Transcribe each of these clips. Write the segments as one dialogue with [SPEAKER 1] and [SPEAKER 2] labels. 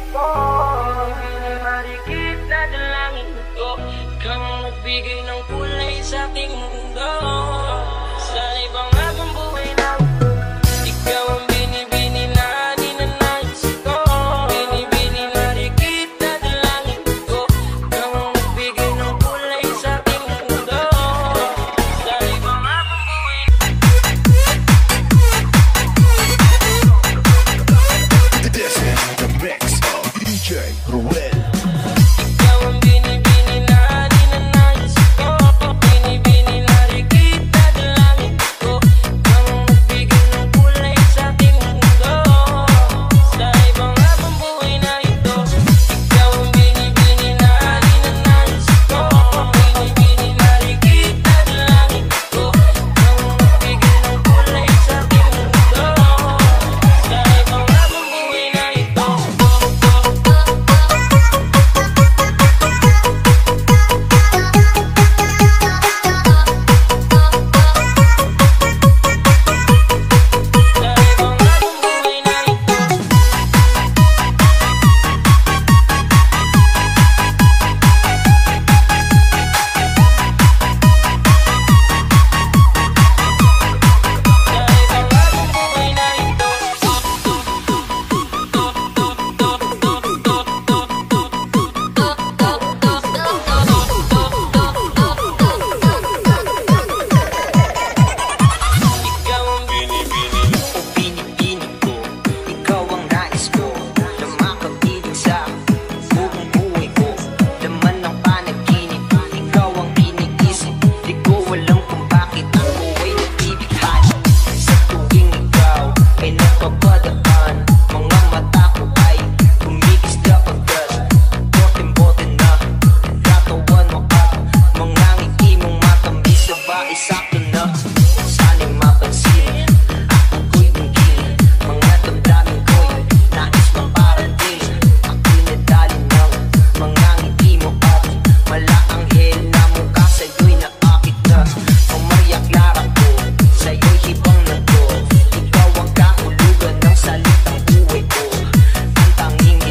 [SPEAKER 1] ko. Marikit na dalangin ko, ikaw ang nagbigay ng kulay sa aking mundo. Sa ibang habang buhay na ikaw ang binibini na ninanais ko. Binibini marikit na dalangin ko, ikaw ang nagbigay ng kulay sa aking mundo. Sa ibang habang buhay
[SPEAKER 2] This is the mix of DJ Ruel.
[SPEAKER 1] ikaw ang binibini na ninanais ko. Binibini marikit na dalangin ko, ikaw ang nagbigay ng kulay sa aking mundo. Sa ibang habang buhay na ito, ikaw ang binibini na ninanais ko. Binibini marikit na dalangin ko, ikaw ang nagbigay ng kulay sa aking mundo. Sa ibang habang buhay na ito.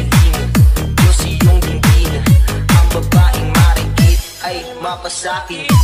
[SPEAKER 1] Sa akin